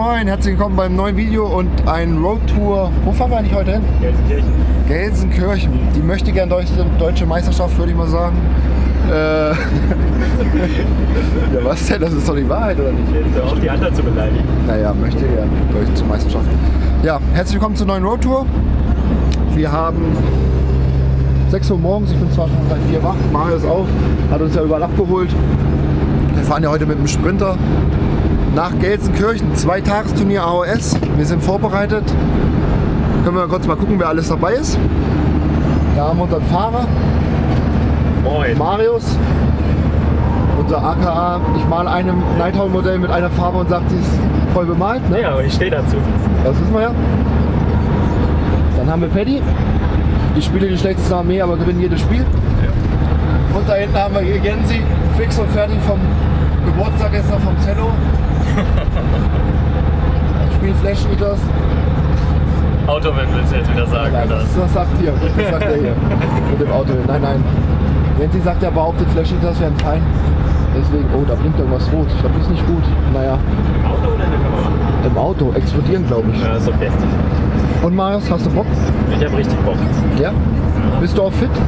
Moin, herzlich willkommen beim neuen Video und ein Roadtour. Wo fahren wir eigentlich heute hin? Gelsenkirchen. Gelsenkirchen. Die möchte gern deutsche Meisterschaft, würde ich mal sagen. Ja, was denn? Das ist doch die Wahrheit, oder nicht? Jetzt auch die anderen zu beleidigen. Naja, möchte gern deutsche Meisterschaft. Ja, herzlich willkommen zur neuen Roadtour. Wir haben 6 Uhr morgens, ich bin zwar schon seit 4 wach, Marius auch, hat uns ja überall abgeholt. Wir fahren ja heute mit dem Sprinter nach Gelsenkirchen, 2-Tagesturnier AOS. Wir sind vorbereitet. Können wir kurz mal gucken, wer alles dabei ist. Da haben wir unseren Fahrer. Moin. Marius. Unser AKA, ich male einem Nighthawk-Modell mit einer Farbe und sagt, sie ist voll bemalt. Ne? Ja, aber ich stehe dazu. Das wissen wir ja. Dann haben wir Paddy. Ich spiele die schlechteste Armee, aber gewinne jedes Spiel. Ja. Und da hinten haben wir Jensi, fix und fertig vom Geburtstag gestern vom Cello. Spiel Flash Eaters. Automan willst du jetzt wieder sagen, Nein, oder? das sagt hier, das sagt er hier. Mit dem Auto. Nein, nein. Jensi sagt ja, behauptet Flash Eaters wären fein. Deswegen, oh, da blinkt irgendwas rot. Ich glaube, das ist nicht gut. Naja. Im Auto oder in der Kamera? Im Auto, explodieren, glaube ich. Ja, ist okay. Und Marius, hast du Bock? Ich habe richtig Bock. Ja? Bist du auch fit?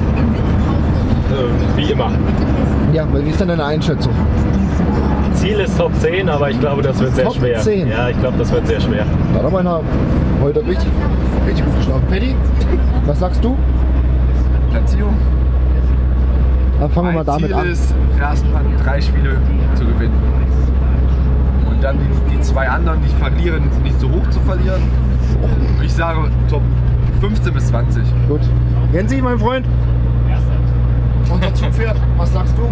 Wie immer. Ja, wie ist denn deine Einschätzung? Ziel ist Top 10, aber ich glaube, das wird sehr Top schwer. 10? Ja, ich glaube, das wird sehr schwer. Da hat einer heute richtig gut geschlafen. Paddy, was sagst du? Platzierung. Dann fangen wir mal damit Ziel an. ist, erstmal 3 Spiele zu gewinnen. Und dann die 2 anderen, die ich verliere, nicht so hoch zu verlieren. Ich sage Top 15 bis 20. Gut. Jensi, mein Freund. Unser Zugpferd, was sagst du?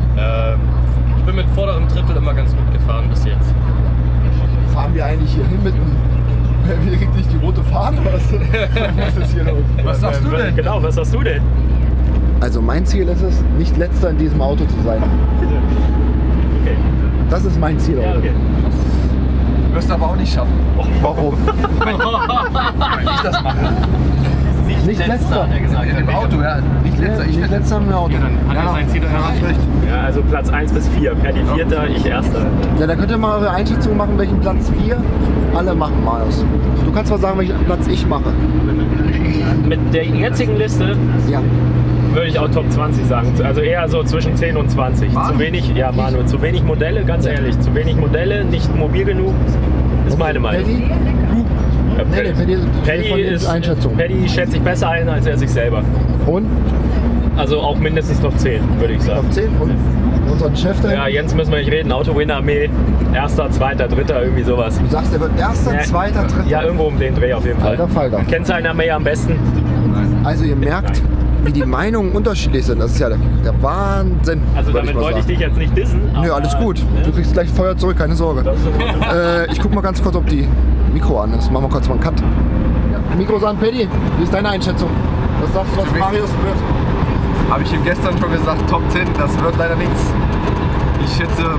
Ich bin mit vorderem Drittel immer ganz gut gefahren bis jetzt. Fahren wir eigentlich hier hin mit dem... Wie kriegt nicht die rote Fahne? Was ist hier los? Was sagst du denn? Genau, was sagst du denn? Also mein Ziel ist es, nicht letzter in diesem Auto zu sein. Okay. Das ist mein Ziel. Ja, okay. Wirst du aber auch nicht schaffen. Warum? Wenn ich das mache. Nicht letzter. hat er gesagt. In dem Auto, ja. Nicht letzter. Ich Nicht werde letzter im Auto. Hat er sein Ziel erreicht? recht. Ja, also Platz 1 bis 4. Paddy 4., ich 1. Ja, da könnt ihr mal eure Einschätzung machen, welchen Platz wir alle machen, Marius. Du kannst mal sagen, welchen Platz ich mache. Mit der jetzigen Liste Ja. würde ich auch Top 20 sagen. Also eher so zwischen 10 und 20. Zu wenig, ja Manu, zu wenig Modelle, ganz ehrlich. Zu wenig Modelle, nicht mobil genug, ist meine Meinung. Paddy? Ja, Nee, Paddy ist Einschätzung. Paddy schätzt sich besser ein als er sich selber. Und? Also auch mindestens Top 10, würde ich sagen. Top 10 und unseren Chef da. Ja, Jens müssen wir nicht reden. Autowin-Armee, 1., 2., 3., irgendwie sowas. Du sagst, er wird erster, Ja. zweiter, dritter. Ja, irgendwo um den Dreh auf jeden Fall. Alter Falter. Kennst du eine Armee am besten? Also ihr merkt, wie die Meinungen unterschiedlich sind. Das ist ja der Wahnsinn. Also würd damit mal wollte ich sagen. dich jetzt nicht dissen. Nö, aber, alles gut. Du Ne? kriegst gleich Feuer zurück, keine Sorge. Das ist in Ordnung. Ich guck mal ganz kurz, ob die Mikro an ist. Machen wir kurz mal einen Cut. Mikro an, Paddy. Wie ist deine Einschätzung? Was sagst du, was Marius wird? Habe ich ihm gestern schon gesagt, Top 10, das wird leider nichts. Ich schätze 12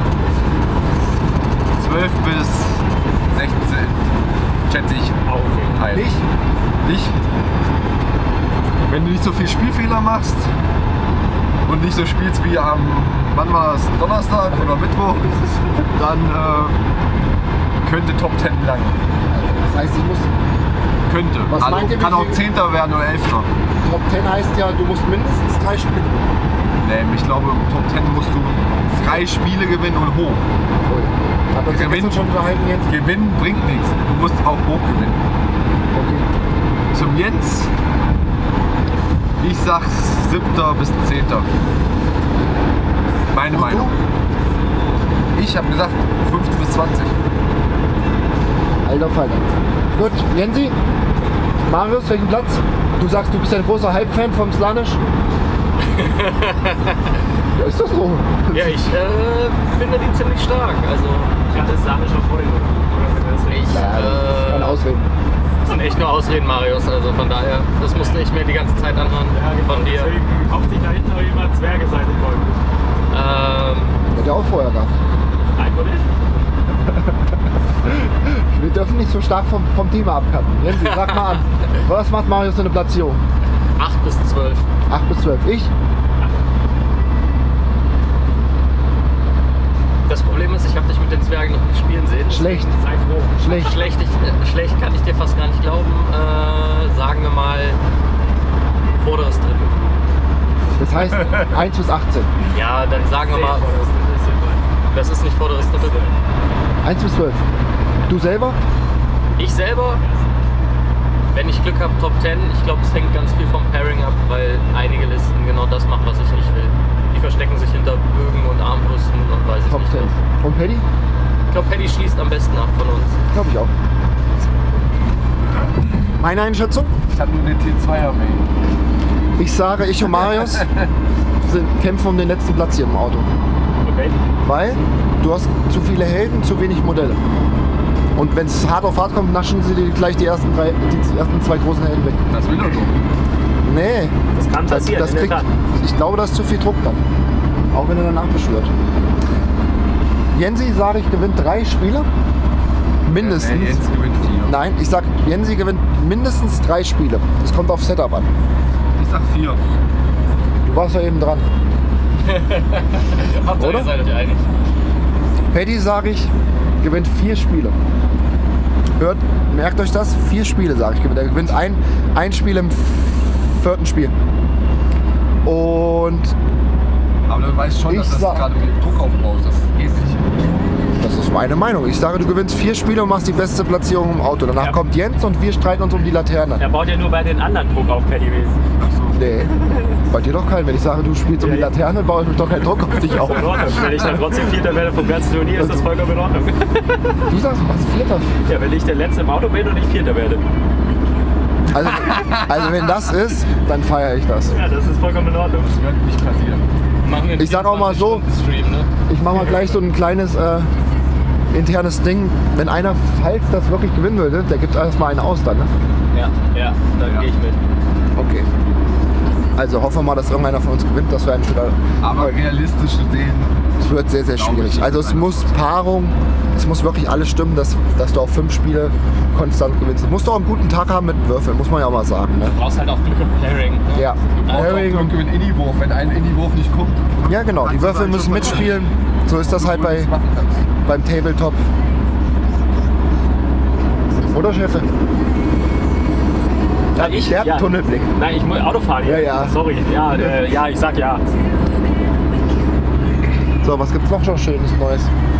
bis 16. Schätze ich. Auch okay. ein. Nicht? Nicht? Wenn du nicht so viel Spielfehler machst und nicht so spielst wie am, wann war es, Donnerstag oder Mittwoch, dann könnte Top 10 lang. Das heißt, ich muss... Könnte. Was Also meint ihr, kann wie auch viel- 10. werden oder 11. Top 10 heißt ja, du musst mindestens 3 Spiele gewinnen. Nee, ich glaube, Top 10 musst du 3 Spiele gewinnen und hoch. Hat uns ja Gewinn. gestern schon unterhalten jetzt. Gewinnen bringt nichts. Du musst auch hoch gewinnen. Okay. Zum Jens, ich sag 7. bis 10. Meine Und Meinung. Ich habe gesagt 15 bis 20. Alter Falter. Gut, Jensi, Marius, welchen Platz? Du sagst, du bist ein großer Hype-Fan vom Slanisch. Ja, ist das so? Ja, ich finde die ziemlich stark. Also, Ich hatte Sahne schon vorhin. Keine Ausreden. das sind echt nur Ausreden, Marius. Also von daher, das musste ich mir die ganze Zeit anhören von dir. Deswegen hofft sich da hinten noch jemand Zwerge sein wollen. Hat ja auch vorher gehabt. Nein, oder nicht? Wir dürfen nicht so stark vom Team abkappen. Jensi, sag mal an. Was macht Marius für eine Platzierung? 8 bis 12. 8 bis 12. Ich? Das Problem ist, ich habe dich mit den Zwergen noch nicht spielen sehen. Schlecht. Sei froh. Schlecht. Schlecht kann ich dir fast gar nicht glauben. Sagen wir mal vorderes Drittel. Das heißt 1 bis 18. Ja, dann sagen wir mal, das ist nicht vorderes Drittel. 1 bis 12. Du selber? Ich selber, wenn ich Glück habe, Top 10. Ich glaube, es hängt ganz viel vom Pairing ab, weil einige Listen genau das machen, was ich nicht will. Die verstecken sich hinter Bögen und Armbrüsten und weiß ich Top nicht 10. was. Und Paddy? Ich glaube, Paddy schließt am besten ab von uns. Glaube ich auch. Meine Einschätzung? Ich hatte nur den T2er-Main. Ich sage, ich und Marius kämpfen um den letzten Platz hier im Auto. Okay. Weil du hast zu viele Helden, zu wenig Modelle. Und wenn es hart auf hart kommt, naschen sie dir gleich die ersten 2 großen Helden weg. Das will er doch. Nee, Das kann passieren, das in der kriegt, Tat. ich glaube, das ist zu viel Druck dann. Auch wenn er danach beschwört. Jensi, sage ich, gewinnt 3 Spiele. Mindestens. Nee, jetzt gewinnt 4. Nein, ich sag, Jensi gewinnt mindestens 3 Spiele. Das kommt auf Setup an. Ich sag 4. Du warst ja eben dran. Oder? Ihr seid euch einig. Paddy, sage ich, gewinnt 4 Spiele. Merkt euch das? 4 Spiele, sage ich. Er gewinnt ein Spiel im 4. Spiel. Und Aber du weißt schon, dass Ich das sag- gerade mit dem Druck aufbaust. Das geht nicht. das ist meine Meinung. Ich sage, du gewinnst 4 Spiele und machst die beste Platzierung im Auto. Danach Ja. kommt Jens und wir streiten uns um die Laterne. Er baut ja nur bei den anderen Druck auf, Paddy Wills. Ach so. Nee, bei dir doch kein. Wenn ich sage, du spielst um die Laterne, baue ich doch keinen Druck auf dich auf. In Ordnung. Wenn ich dann trotzdem Vierter werde vom ganzen Turnier, ist das vollkommen in Ordnung. Du sagst, du machst 4. Ja, wenn ich der Letzte im Auto bin und ich Vierter werde. Also wenn das ist, dann feiere ich das. Ja, das ist vollkommen in Ordnung. Das wird nicht passieren. Machen wir Ich sag auch mal so, 24-Stunden-Stream, ne? ich mache mal gleich so ein kleines internes Ding. Wenn einer, falls das wirklich gewinnen würde, der gibt erstmal einen aus dann. Ne? Ja, dann Ja. gehe ich mit. Okay. Also hoffen wir mal, dass irgendeiner von uns gewinnt. Das wäre ein schöner. Aber realistisch gesehen, Es wird sehr, sehr Glaube ich, schwierig. Also es einer muss von Paarung, es muss wirklich alles stimmen, dass du auch 5 Spiele konstant gewinnst. Du musst auch einen guten Tag haben mit Würfeln, muss man ja auch mal sagen. Ne? Du brauchst halt auch Glück im Pairing. Ne? Ja. du brauchst auch Pairing Glück und, über den Indie-Wurf. Wenn ein Indie-Wurf nicht kommt, ja genau, die kannst du Würfel dann müssen schon mitspielen. So ist das halt wo du nichts bei, machen kannst. beim Tabletop. Oder Chefe? Ja, ich? Der hat Ja. einen Tunnelblick. Nein, ich muss Auto fahren hier. Ja, ja. Sorry. Ja, ja, ich sag ja. So, was gibt's noch schon Schönes Neues?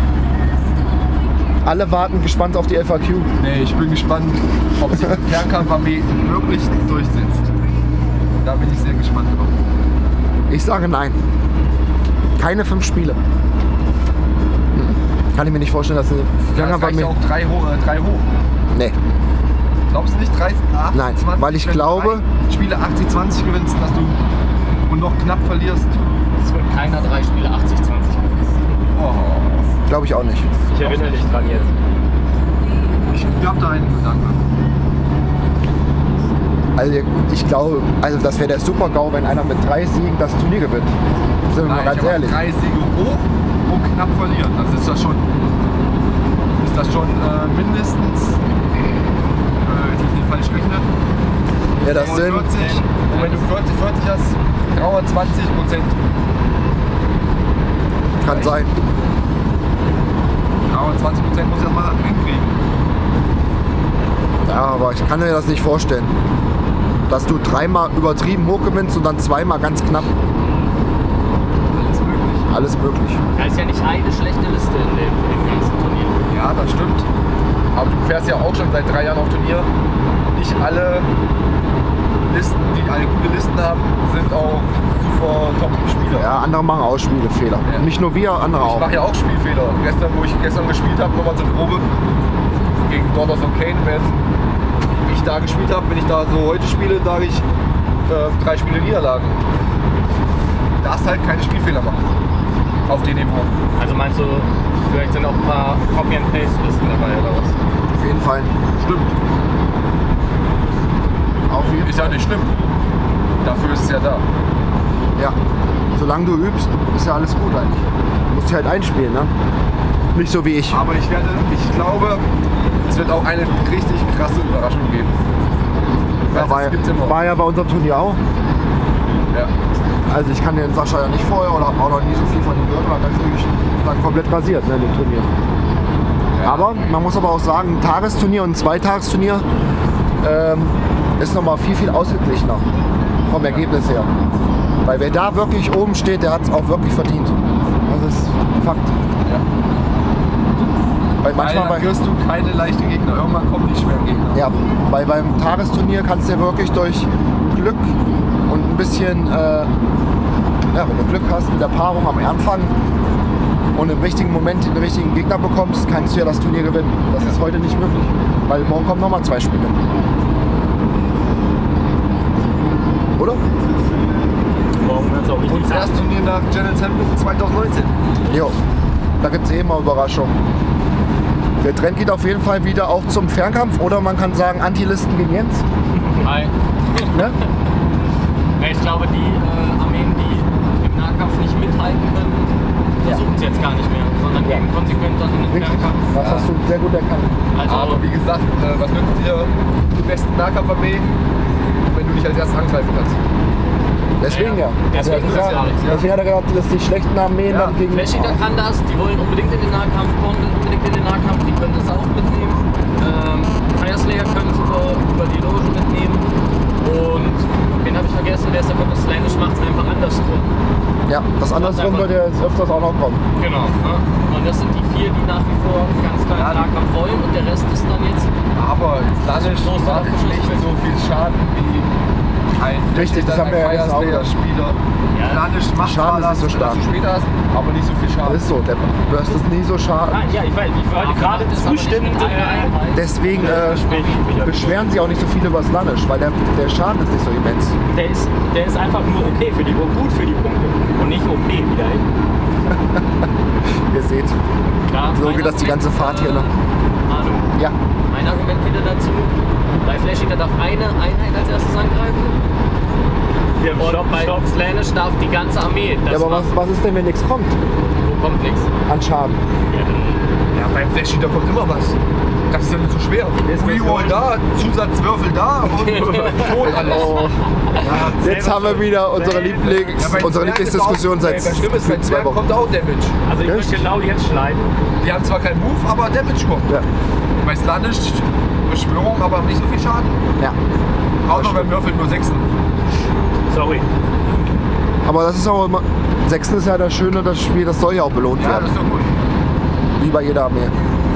Alle warten gespannt auf die FAQ. Nee, ich bin gespannt, ob sich die Fernkampfarmee wirklich durchsetzt. Da bin ich sehr gespannt drauf. Ich sage nein. Keine 5 Spiele. Kann ich mir nicht vorstellen, dass eine Das reicht Fernkampfarmee. ja auch 3 hoch. Nee. Glaubst du nicht 30, 80, Nein, 20, weil ich wenn du glaube- 3 Spiele 80-20 gewinnst, dass du und noch knapp verlierst? Es wird keiner 3 Spiele 80-20. Oh, Glaube ich auch nicht. Ich erinnere dich dran jetzt. ich hab da einen Gedanken. Also ich glaube, also das wäre der Super-GAU, wenn einer mit 3 Siegen das Turnier gewinnt. Sind wir mal Nein, ganz aber ehrlich. 3 Siege hoch und knapp verlieren. Das ist das schon mindestens, jetzt will ich nicht falsch rechnen, Ja, das sind 40, und wenn du 40 hast, 320%. kann sein. 320% muss ich erstmal hinkriegen. Ja, aber ich kann mir das nicht vorstellen. Dass du 3-mal übertrieben hoch gewinnst und dann 2-mal ganz knapp. Alles möglich. Alles möglich. Da ist ja nicht eine schlechte Liste in dem ganzen Turnier. Ja, das stimmt. Aber du fährst ja auch schon seit 3 Jahren auf Turnier. Nicht alle Listen, die alle gute Listen haben, sind auch super Top-Spieler. Ja, andere machen auch Spielefehler. Ja. Nicht nur wir, andere Ich auch. mache ja auch Spielfehler. Wo ich gestern gespielt habe, nochmal zur Probe gegen Daughters of Cain, wenn ich da gespielt habe, wenn ich da so heute spiele, sage ich 3 Spiele Niederlagen. Du darfst halt keine Spielfehler machen. Auf dem Niveau. Also meinst du, vielleicht sind auch ein paar Copy-and-Paste-Listen dabei oder was? Auf jeden Fall. Stimmt. Auf jeden Ist ja nicht schlimm. Dafür ist es ja da. Ja. Solange du übst, ist ja alles gut eigentlich. Du musst dich halt einspielen, ne? Nicht so wie ich. Aber ich glaube, es wird auch eine richtig krasse Überraschung geben. Ja, Weil das gibt's immer. war ja bei unserem Turnier auch. Ja. Also ich kann den Sascha ja nicht vorher oder habe auch noch nie so viel von ihm gehört und hat dann komplett rasiert, ne, in dem Turnier. Aber man muss aber auch sagen, ein Tagesturnier und ein Zweitagesturnier ist nochmal viel ausgeglichener vom Ergebnis her. Weil wer da wirklich oben steht, der hat es auch wirklich verdient. Das ist Fakt. Ja. Weil manchmal dann kriegst du keine leichten Gegner, irgendwann kommen die schweren Gegner. Ja, weil beim Tagesturnier kannst du ja wirklich durch Glück und ein bisschen, wenn du Glück hast mit der Paarung am Anfang und im richtigen Moment den richtigen Gegner bekommst, kannst du ja das Turnier gewinnen. Das ist heute nicht möglich, weil morgen kommen nochmal 2 Spiele. Oder? Morgen wird es auch Und richtig das erste Turnier nach General Handbook 2019. Jo, da gibt es eh immer Überraschungen. Der Trend geht auf jeden Fall wieder auch zum Fernkampf oder man kann sagen Antilisten gegen Jens. Nein. Ne? Ich glaube, die Armeen, die im Nahkampf nicht mithalten können, versuchen es jetzt gar nicht mehr, sondern gehen konsequent dann in den Richtig. Fernkampf. Das hast du sehr gut erkannt. Also, Aber wie gesagt, was nützt dir die besten Nahkampfarmee, wenn du nicht als erstes angreifen kannst? Deswegen ja. Deswegen Ja, ist gar nichts. deswegen hat er gesagt, dass die schlechten Armeen Ja. dann gegen... Flash Eater kann das, die wollen unbedingt in den Nahkampf, Korn will unbedingt in den Nahkampf, die können das auch mitnehmen. Fire Slayer können es über die Loge mitnehmen. Und den habe ich vergessen, der ist der Fokus Slanish, macht es einfach andersrum. Ja, das andersrum wird ja jetzt öfters auch noch kommen. Genau. Ne? Und das sind die 4, die nach wie vor ganz klar im Nahkampf wollen und der Rest ist dann jetzt. Aber Slanish So groß macht davon nicht so viel Schaden wie ein Richtig, das haben wir ja jetzt auch Spieler. Ja. Slanish macht Schaden zwar ist nicht so das, was stark. du später hast, aber nicht so viel Das Schaden. ist so, der Burst ist nie so schade. Ah, ja, ich wollte gerade Das ist aber nicht zustimmen. mit einer Einheit. Deswegen beschweren sie auch nicht so viele über Slanish, weil der Schaden ist nicht so immens. Der ist einfach nur okay für die, gut für die Punkte und nicht OP wieder hin. Ihr seht, Klar, so mein geht das die ganze Fahrt hier noch. Manu, Ja, mein Argument wieder dazu, bei Flash Eater darf eine Einheit als erstes angreifen. Und bei Slanish darf die ganze Armee. Das ja aber macht- was ist denn, wenn nichts kommt Wo kommt nichts? an Schaden? Ja, beim Flash Eater kommt immer was. Das ist ja nicht so schwer. Reroll da, Zusatzwürfel da und tot alles. Oh. Jetzt haben wir wieder unsere unsere Lieblingsdiskussion seit Schlimm ist, bei 2 Zwergen Wochen. kommt auch Damage. Also ich Echt? würde genau jetzt schneiden. Die haben zwar keinen Move, aber Damage kommt. Ja. Bei Slanish Beschwörung, aber nicht so viel Schaden. Ja. Auch noch beim Würfel nur 6. Sorry. Aber das ist auch immer. 6. ist ja das Schöne, das Spiel, das soll ja auch belohnt Ja, das werden. ist doch gut. Wie bei jeder Armee.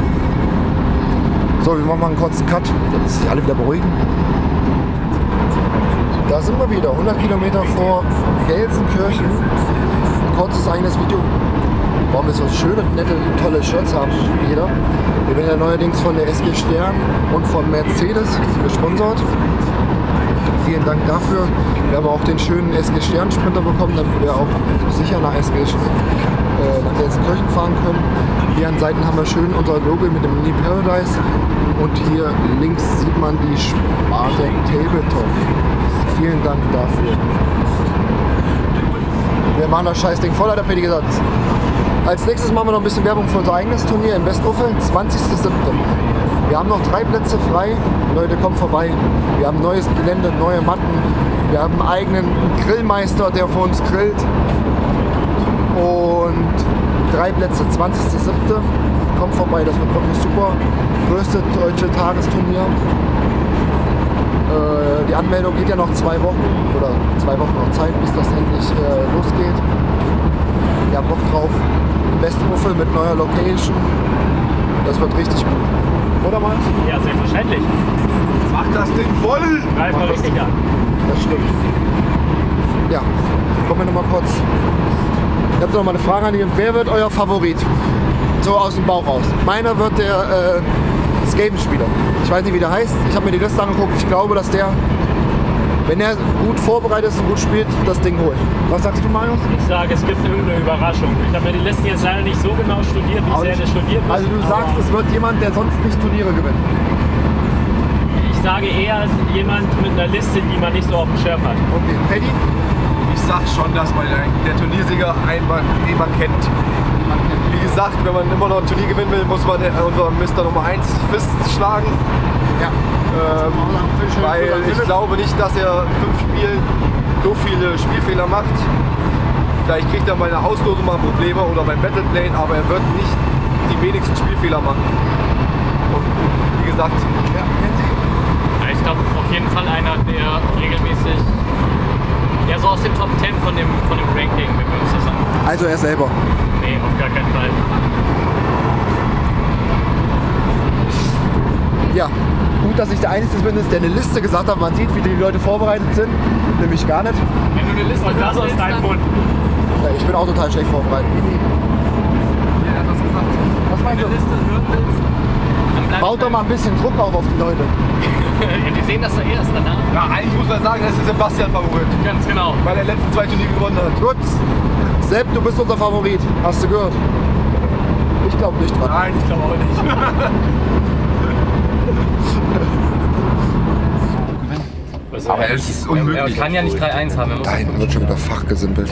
So, wir machen mal einen kurzen Cut, damit sich alle wieder beruhigen. Da sind wir wieder, 100 Kilometer vor Gelsenkirchen. Ein kurzes eigenes Video. Warum wir so schöne, nette, tolle Shirts haben, jeder. Wir werden ja neuerdings von der SG Stern und von Mercedes gesponsert. Vielen Dank dafür. Wir haben auch den schönen SG Stern Sprinter bekommen, damit wir auch sicher nach nach Gelsenkirchen fahren können. Hier an Seiten haben wir schön unser Logo mit dem Mini Paradise und hier links sieht man die Sparte Tabletop. Vielen Dank dafür. Wir machen das Scheißding voll, hat der Pedi gesagt. Als nächstes machen wir noch ein bisschen Werbung für unser eigenes Turnier in Westuffeln, 20.07. Wir haben noch 3 Plätze frei. Leute, kommt vorbei. Wir haben neues Gelände, neue Matten. Wir haben einen eigenen Grillmeister, der für uns grillt. Und 3 Plätze, 20.07. Kommt vorbei, das wird wirklich super. Größte deutsche Tagesturnier. Die Anmeldung geht ja noch 2 Wochen oder 2 Wochen noch Zeit, bis das endlich losgeht. Wir haben Bock drauf. Westuffel mit neuer Location. Das wird richtig gut. Oder Mann? Ja, selbstverständlich. Mach das Ding voll! Greif mal richtig an. Das stimmt. Ja, kommen wir nochmal kurz. Ich habe noch mal eine Frage an dich. Wer wird euer Favorit? So aus dem Bauch raus. Meiner wird der Skaven-Spieler. Ich weiß nicht, wie der heißt. Ich habe mir die Liste angeguckt. Ich glaube, dass der, wenn er gut vorbereitet ist und gut spielt, das Ding holt. Was sagst du, Marius? Ich sage, es gibt irgendeine Überraschung. Ich habe mir die Listen jetzt leider nicht so genau studiert, wie sehr das studiert ist. Also du sagst, es wird jemand, der sonst nicht Turniere gewinnt. Ich sage eher jemand mit einer Liste, die man nicht so auf dem Schirm hat. Okay, Paddy? Ich sag schon, dass man der Turniersieger den man kennt. Wie gesagt, wenn man immer noch ein Turnier gewinnen will, muss man unseren Mr. Nummer 1 Fist schlagen. Ja. Weil ich glaube nicht, dass er 5 Spielen so viele Spielfehler macht. Vielleicht kriegt er bei einer Auslosung mal Probleme oder beim Battleplane, aber er wird nicht die wenigsten Spielfehler machen. Und wie gesagt, ja, Ich glaube auf jeden Fall einer, der regelmäßig so aus dem Top 10 von dem Ranking, wenn wir uns das sagen. Also er selber. Nee, auf gar keinen Fall. Ja, gut, dass ich der Einzige bin, der eine Liste gesagt hat. Man sieht, wie die Leute vorbereitet sind. Nämlich gar nicht. Wenn du eine Liste Das aus deinem Mund. Ja, ich bin auch total schlecht vorbereitet. er hat das gesagt. Was meinst Eine du? Liste hören willst, dann bleib Baut doch mal ein bisschen Druck auf die Leute. Die sehen das erst danach. Ja, eigentlich muss man sagen, das ist Sebastian Favorit, Ganz genau. weil er letzten 2 Turniere gewonnen hat. Gut. Sepp, du bist unser Favorit. Hast du gehört? Ich glaube nicht dran. Nein, ich glaube auch nicht. Aber es ist unmöglich. Er kann ja nicht 3-1 haben. Er muss Da hinten wird schon wieder fachgesimpelt.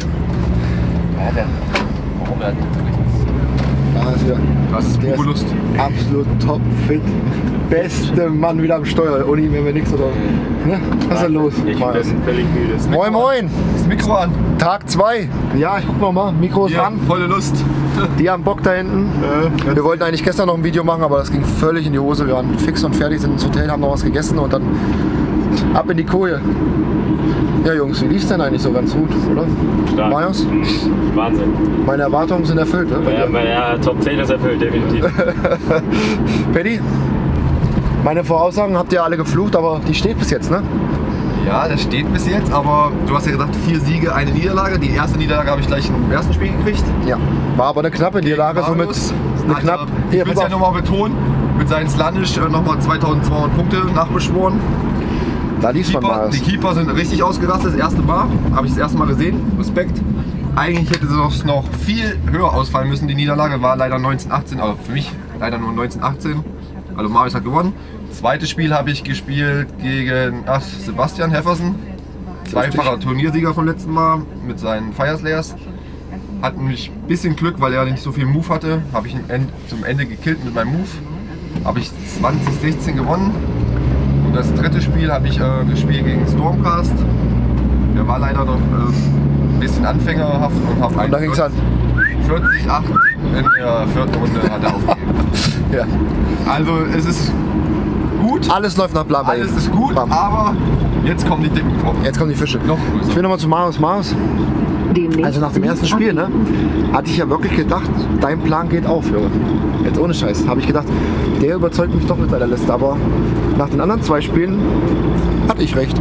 Warum? Er hat Da ist er. Das ist Der pure Lust. absolut topfit. Beste Mann wieder am Steuer. Ohne ihm wäre nichts oder. Ne? Was ist denn los? Ich Marius? bin völlig müde. Moin Moin! Das Mikro an. Tag 2. Ja, ich guck noch mal. Mikro ist Ja, an. volle Lust. Die haben Bock da hinten. Wir wollten eigentlich gestern noch ein Video machen, aber das ging völlig in die Hose. Wir waren fix und fertig, sind ins Hotel, haben noch was gegessen und dann ab in die Koje. Ja Jungs, wie lief's denn eigentlich so ganz gut, oder? Stark. Marius? Wahnsinn. Meine Erwartungen sind erfüllt, ne? Ja, Top 10 ist erfüllt, definitiv. Paddy? Meine Voraussagen habt ihr alle geflucht, aber die steht bis jetzt, ne? Ja, das steht bis jetzt, aber du hast ja gesagt 4 Siege, 1 Niederlage. Die erste Niederlage habe ich gleich im ersten Spiel gekriegt. Ja. War aber eine knappe Niederlage, somit Marius eine hat knapp. er, Hier, ich will es pass ja auf. nochmal betonen, mit seinen Slanisch nochmal 2200 Punkte nachbeschworen. Da lief's von Die Marius. Keeper sind richtig ausgerastet, das erste Mal. Habe ich das erste Mal gesehen. Respekt. Eigentlich hätte es noch viel höher ausfallen müssen. Die Niederlage war leider 1918, also für mich leider nur 1918. Also Marius hat gewonnen. Zweites Spiel habe ich gespielt gegen Sebastian Heffersen. Zweifacher Turniersieger vom letzten Mal mit seinen Fire Slayers. Hat mich ein bisschen Glück, weil er nicht so viel Move hatte. Habe ich ihn zum Ende gekillt mit meinem Move. Habe ich 2016 gewonnen. Und das dritte Spiel habe ich gespielt gegen Stormcast. Der war leider noch ein bisschen anfängerhaft und habe Und da ging's an. 40-8 in der 4. Runde hat er aufgegeben. Ja. Also es ist gut, Alles läuft nach Plan bei alles ihm. ist gut, Bam. aber jetzt kommen die dicken Brocken. Jetzt kommen die Fische. Noch Ich größer. will nochmal zu Marius. Marius, also nach dem ersten Spiel, ne, hatte ich ja wirklich gedacht, dein Plan geht auf, Junge. Jetzt ohne Scheiß. Habe ich gedacht, der überzeugt mich doch mit seiner Liste. Aber nach den anderen 2 Spielen hatte ich recht.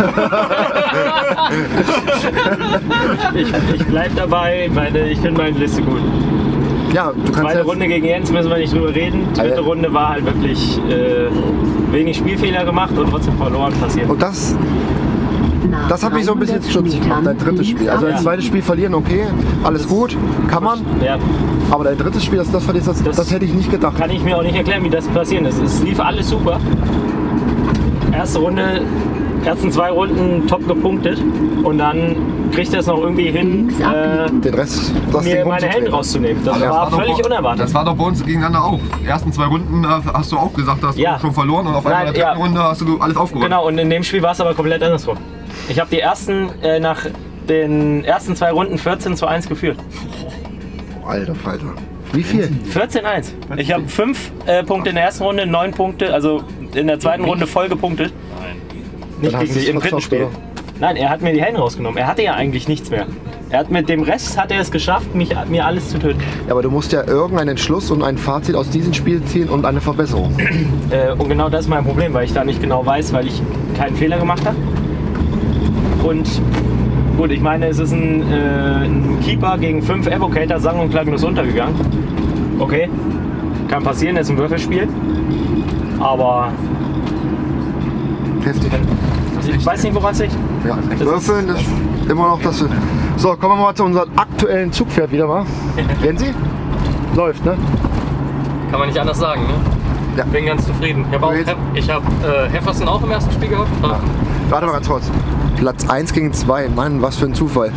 Ich bleib dabei, ich finde meine Liste gut. Ja, du kannst Zweite jetzt, Runde gegen Jens müssen wir nicht drüber reden. Dritte Alter. Runde war halt wirklich wenig Spielfehler gemacht und trotzdem verloren passiert. und das hat mich so ein bisschen stutzig gemacht, dein drittes Spiel. Also dein Ja. zweites Spiel verlieren, okay, alles gut, kann man. Ja, Aber dein drittes Spiel, das verlierst, das hätte ich nicht gedacht. kann ich mir auch nicht erklären, wie das passieren ist. Es lief alles super. Erste Runde, ersten 2 Runden top gepunktet und dann kriegt er es noch irgendwie hin, Den Rest, das mir Ding meine Hände rumzudrehen. rauszunehmen. Das Also das war doch völlig bei- unerwartet. Das war doch bei uns gegeneinander auch. Die ersten 2 Runden hast du auch gesagt, hast Ja. du schon verloren und auf einmal in der Nein, dritten Runde hast du alles aufgeräumt. Genau, und in dem Spiel war es aber komplett andersrum. Ich habe die ersten, nach den ersten 2 Runden 14:1 geführt. Alter Falter. Wie viel? 14:1. Ich habe 5 Punkte in der ersten Runde, 9 Punkte, also in der zweiten Runde voll gepunktet. Nicht Dann hast gegen du's dich, im dritten verzockt, Spiel. oder? Nein, er hat mir die Hände rausgenommen. Er hatte ja eigentlich nichts mehr. Er hat mit dem Rest hat er es geschafft, mir alles zu töten. Ja, aber du musst ja irgendeinen Entschluss und ein Fazit aus diesem Spiel ziehen und eine Verbesserung. Und genau das ist mein Problem, weil ich da nicht genau weiß, weil ich keinen Fehler gemacht habe. Und gut, ich meine, es ist ein Keeper gegen 5 Evocator, sang- und klanglos untergegangen. Okay, kann passieren, ist ein Würfelspiel. Aber Heftig. ich weiß nicht, woran es liegt. Ja, Das Würfeln ist immer noch das. So, kommen wir mal zu unserem aktuellen Zugpferd wieder mal. Renzi? Läuft, ne? Kann man nicht anders sagen, ne? Ja. Bin ganz zufrieden. Ich habe Heffersen auch im ersten Spiel gehabt. Warte mal ganz kurz. Platz 1 gegen 2. Mann, was für ein Zufall.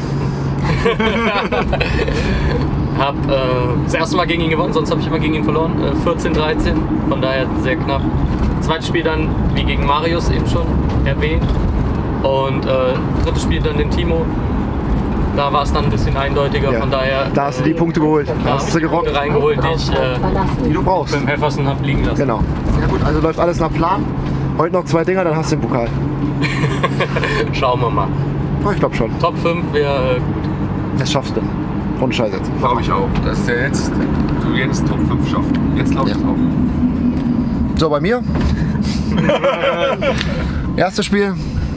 Hab das erste Mal gegen ihn gewonnen, sonst habe ich immer gegen ihn verloren. 14-13, von daher sehr knapp. Zweites Spiel dann, wie gegen Marius eben schon erwähnt, Und drittes Spiel dann den Timo. Da war es dann ein bisschen eindeutiger, Ja. von daher. Da hast du die Punkte geholt. Da Da habe hast ich du die Punkte gerockt. reingeholt, Die du brauchst. beim Heffersen habe liegen lassen. Genau. Sehr gut, also läuft alles nach Plan. Heute noch 2 Dinger, dann hast du den Pokal. Schauen wir mal. Oh, ich glaube schon. Top 5 wäre gut. Das schaffst du. Ohne Scheiß jetzt. Glaube ich auch. Dass der jetzt Top 5 schafft. Jetzt glaube ich es auch. So, bei mir. Erstes Spiel.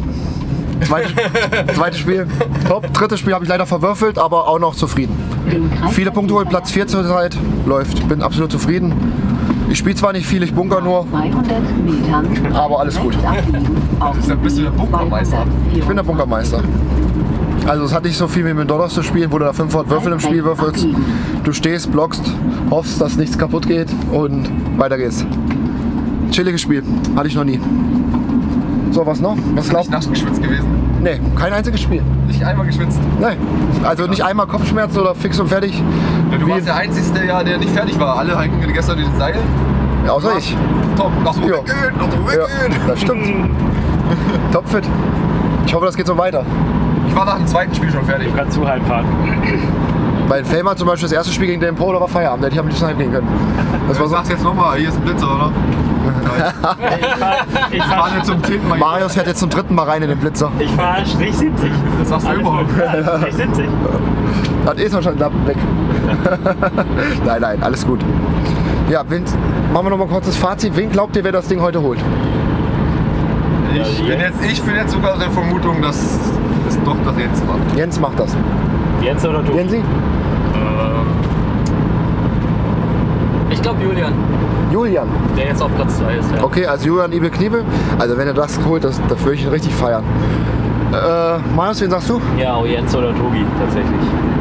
Zweites Spiel. Top. Drittes Spiel habe ich leider verwürfelt, aber auch noch zufrieden. Viele Punkte geholt, Platz 4 zur Zeit. Läuft. Bin absolut zufrieden. Ich spiele zwar nicht viel, ich bunker nur, 200 Metern. aber alles gut. Dann bist du der Bunkermeister. Ich bin der Bunkermeister. Also es hat nicht so viel mit dem Dollars zu spielen, wo du da 500 Würfel im Spiel würfelst. Du stehst, blockst, hoffst, dass nichts kaputt geht und weiter geht's. Chilliges Spiel, hatte ich noch nie. So, was noch? Was Bist du glaubt? nicht nass geschwitzt gewesen? Nee, kein einziges Spiel. Nicht einmal geschwitzt. Nee. Also nicht einmal Kopfschmerzen oder fix und fertig. Ja, du Wie- warst der Einzige, der nicht fertig war. Alle hängen gestern in den Seil. Ja, außer ich. Top, noch so Ja. weggehen, noch so Ja, weggehen. das stimmt. Topfit. Ich hoffe, das geht so weiter. Ich war nach dem zweiten Spiel schon fertig. Du kannst zu heimfahren. Bei Famer zum Beispiel das erste Spiel gegen den Polo war Feierabend. Da hätte ich am liebsten heimgehen können. Das war Du so. sagst jetzt nochmal, hier ist ein Blitzer, oder? Ich Ich fahre fahre jetzt zum 10. Mal. Marius fährt jetzt zum 3. Mal rein in den Blitzer. Strich 70. Das sagst du Alles überhaupt. gut. Ja, Strich 70. Das ist wahrscheinlich Lappen weg. Nein, alles gut. Ja, machen wir noch mal kurz das Fazit. Wen glaubt ihr, wer das Ding heute holt? Ich bin jetzt sogar der Vermutung, dass es doch das jetzt war. Jens macht das. Jens oder du? Jensi? Ich glaube Julian, Julian. der jetzt auf Platz 2 ist. Ja. Okay, also Julian Ibel Kniebel. Also wenn er das holt, das würde ich ihn richtig feiern. Marius, wen sagst du? Ja, Jens oder Tobi, tatsächlich.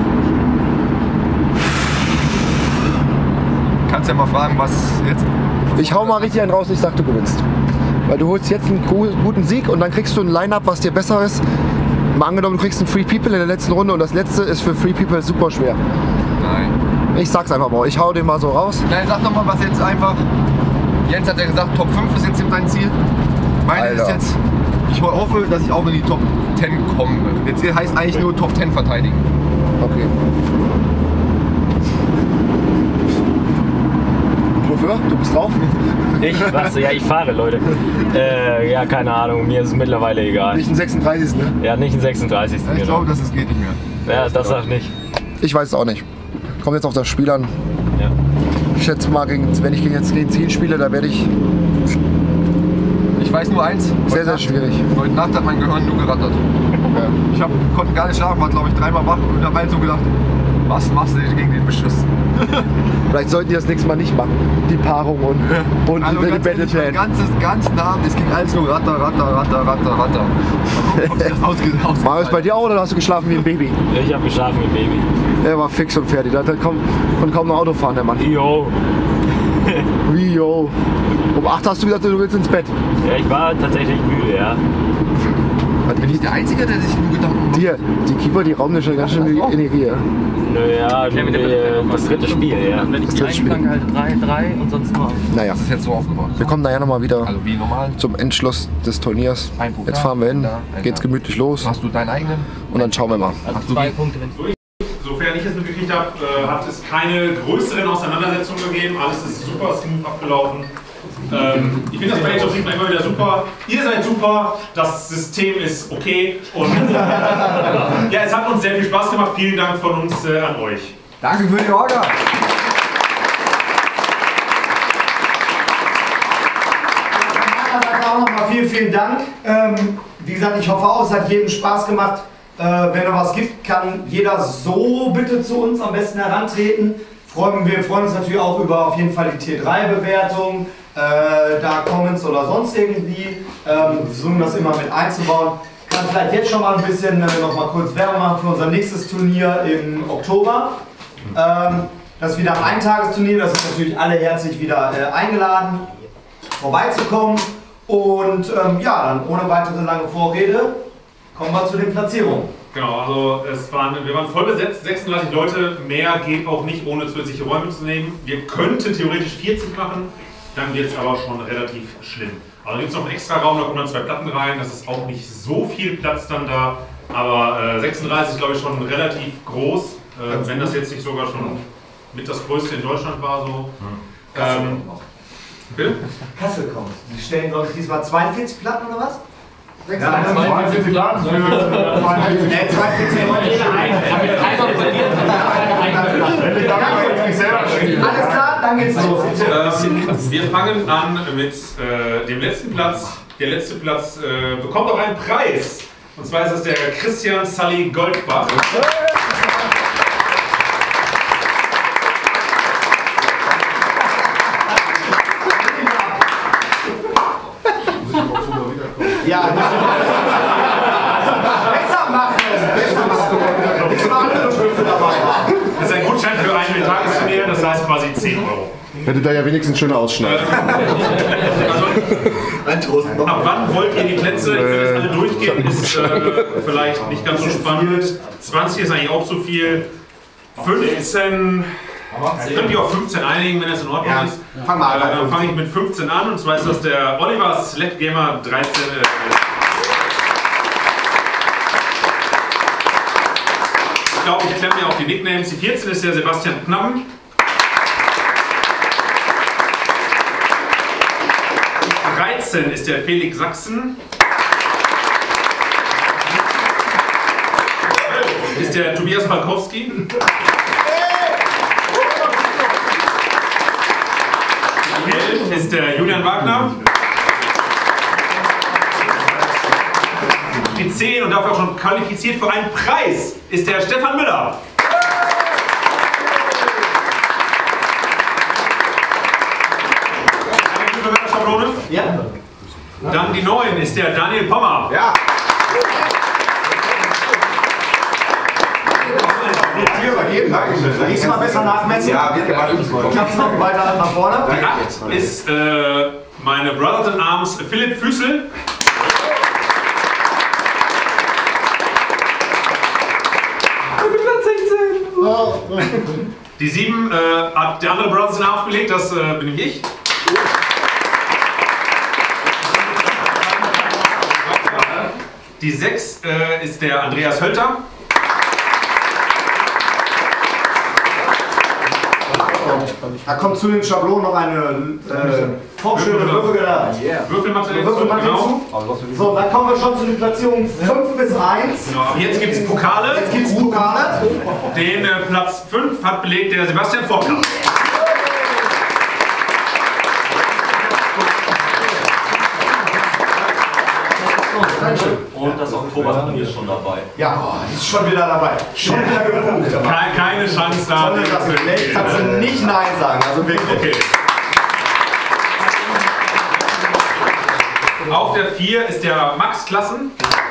Kannst ja mal fragen, was jetzt. Ich hau mal richtig einen raus, ich sag, du gewinnst. Weil du holst jetzt einen guten Sieg und dann kriegst du ein Line-Up, was dir besser ist. Mal angenommen, du kriegst einen Free People in der letzten Runde und das letzte ist für Free People super schwer. Nein. Ich sag's einfach mal, ich hau den mal so raus. Nein, sag doch mal, was jetzt einfach. Jens hat ja gesagt, Top 5 ist jetzt sein Ziel. Meine ist Alter. jetzt, ich hoffe, dass ich auch in die Top 10 komme. Jetzt heißt eigentlich nur Top 10 verteidigen. Okay. Wofür? Du bist drauf? Ich? Was? Ja, ich fahre, Leute. Ja, keine Ahnung, mir ist es mittlerweile egal. Nicht den 36. Ne? Ja, nicht den 36. Ich Genau. glaube, das geht nicht mehr. Ja, das sagt nicht. Ich weiß es auch nicht. Kommt jetzt auf das Spiel an. Ja. Ich schätze mal, wenn ich jetzt gegen Ziel spiele, da werde ich Ich weiß nur eins. sehr, Heute sehr Nacht- schwierig. Heute Nacht hat mein Gehirn nur gerattert. Ich konnte gar nicht schlafen, war glaube ich 3-mal wach und dabei so gedacht, was machst du denn gegen den Beschiss? Vielleicht sollten die das nächste Mal nicht machen. Die Paarung und Also die ganz Battle ehrlich, mein Plan. ganzen Abend, es ging alles nur ratter. Mal gucken, ob sich das ausgeht. Marius, bei dir auch oder hast du geschlafen wie ein Baby? Ich habe geschlafen wie ein Baby. Der war fix und fertig. Der konnte kaum noch Auto fahren, der Mann. Jo. Wie, yo. Um 8 hast du gesagt, du willst ins Bett. Ja, ich war tatsächlich müde, ja. Bin ich der Einzige, der sich nur Gedanken macht? Die Keeper, die rauben dir schon ganz schön die Energie. Naja, das dritte Spiel, ja. Wenn ich Das die dritte Spiel. einfange, halt 3 und sonst nur. Naja, Das ist jetzt so aufgebaut. wir kommen nachher nochmal wieder Also wie normal. zum Endschluss des Turniers. Ein Pokal, Jetzt fahren wir hin, ja, geht's gemütlich los Hast du deinen eigenen? und dann schauen wir mal. Also Hast du 2 wie- Punkte, wenn ich. Sofern ich es mitgekriegt habe, hat es keine größeren Auseinandersetzungen gegeben. Alles ist super smooth abgelaufen. Ich finde das bei Age of Sigmar immer wieder super. Ihr seid super, das System ist okay. Und ja, es hat uns sehr viel Spaß gemacht. Vielen Dank von uns an euch. Danke für die Orga. Auch nochmal vielen Dank. Wie gesagt, ich hoffe auch, es hat jedem Spaß gemacht. Wenn es was gibt, kann jeder so bitte zu uns am besten herantreten. Wir freuen uns natürlich auch über auf jeden Fall die T3-Bewertung, da Comments oder sonst irgendwie. Wir versuchen das immer mit einzubauen. Kann vielleicht jetzt schon mal ein bisschen noch mal kurz Werbung machen für unser nächstes Turnier im Oktober. Das ist wieder ein Eintagesturnier, da sind natürlich alle herzlich wieder eingeladen, vorbeizukommen. Und ja, dann ohne weitere lange Vorrede kommen wir zu den Platzierungen. Genau, also wir waren voll besetzt, 36 Leute, mehr geht auch nicht, ohne zusätzliche Räume zu nehmen. Wir könnten theoretisch 40 machen, dann wird es aber schon relativ schlimm. Also gibt es noch einen extra Raum, da kommen dann 2 Platten rein, das ist auch nicht so viel Platz dann da, aber 36 glaube ich schon relativ groß, wenn das jetzt nicht sogar schon mit das größte in Deutschland war so. Bitte? Kassel kommt. Die stellen, glaube ich, diesmal 42 Platten oder was? Ja, 42 Platten für 42. Nee, 42 Damit keiner verliert. Alles klar, dann geht's los. Wir fangen an mit dem letzten Platz. Der letzte Platz bekommt auch einen Preis. Und zwar ist es der Christian Sully Goldbach. Ja, besser machen! Nicht mal andere Würfel dabei haben. Das ist ein Gutschein für ein Tagesturnier, das heißt quasi 10 Euro. Hätte da ja wenigstens schöner ausschneiden. Ein Trost. Ab wann wollt ihr die Plätze? Ich will das alle durchgehen, ist vielleicht nicht ganz so spannend. 20 ist eigentlich auch zu viel. 15. Könnt ihr auf 15 einigen, wenn das in Ordnung ist? Fang mal an. Dann fange ich mit 15 an, und zwar ist das der Oliver Slackgamer 13. Ich glaube, ich klemme mir auch die Nicknames. Die 14 ist der Sebastian Knappen. Die 13 ist der Felix Sachsen. Die 12 ist der Tobias Falkowski. Die 11 ist der Julian Wagner. Die 10 und dafür auch schon qualifiziert für einen Preis ist der Stefan Müller. Eine Bewerterschablone. Ja. Dann die 9 ist der Daniel Pommer. Ja. Hier übergeben, Dankeschön. Diesmal besser nachmessen. Ja, wird gemacht. Klapp's noch weiter nach vorne. Die 8 ist meine Brothers in Arms Philipp Füßel. Die 7 hat der andere Brothers in Arms belegt, das bin ich. Die 6 ist der Andreas Hölter. Da kommt zu den Schablonen noch eine schöne Würfelmaterial. Würfelmaterial zu. So, dann kommen wir schon zu den Platzierungen 5 bis 1. Genau, aber jetzt gibt es Pokale. Jetzt gibt es Pokale. Den Platz 5 hat belegt der Sebastian Vorkamp. Und das Oktoberturnier ist schon dabei. Ja, ist schon wieder dabei. Schon wieder gebucht. Keine Chance da. Ich kann nicht Nein sagen, also wirklich. Okay. Auf der 4 ist der Max Klassen.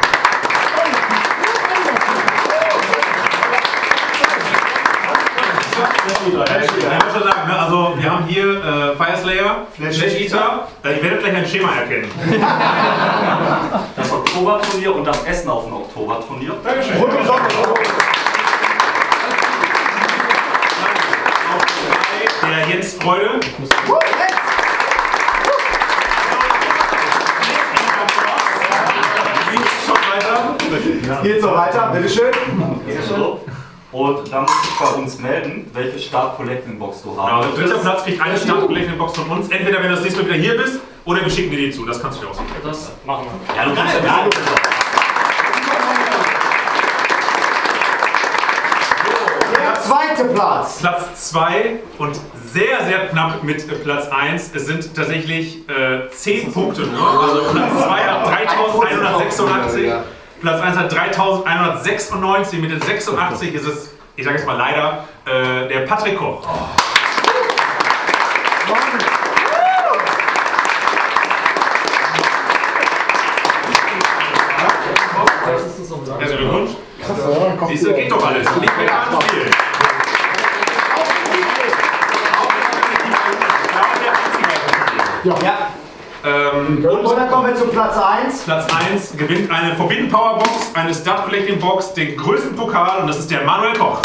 Ich muss schon sagen, ne, also wir haben hier Fire Slayer, Flash Eater. Ich werde gleich ein Schema erkennen. Das Oktoberturnier und das Essen auf dem Oktoberturnier. Dankeschön. Der Jens Freude. Geht so weiter, bitteschön. Und dann muss ich bei uns melden, welche Start-Collecting-Box du haben Also dritter Platz kriegt eine Start-Collecting-Box von uns. Entweder wenn du das nächste Mal wieder hier bist, oder wir schicken dir die zu. Das kannst du dir aussuchen. Das machen wir. Ja, du kannst ja Der zweite Platz. Platz 2 und sehr, sehr knapp mit Platz 1. Es sind tatsächlich 10 Punkte. Ne? Also Platz 2 hat 3186. Platz 1 hat 3196. Mit den 86 ist es, ich sage jetzt mal leider, der Patrick Koch. Herzlichen Glückwunsch. Siehst du, geht doch alles. Nicht mehr ganz viel. Ja. Und dann kommen wir zu Platz 1. Platz 1 gewinnt eine Forbidden Power Box, eine Start Collecting Box, den größten Pokal, und das ist der Manuel Koch.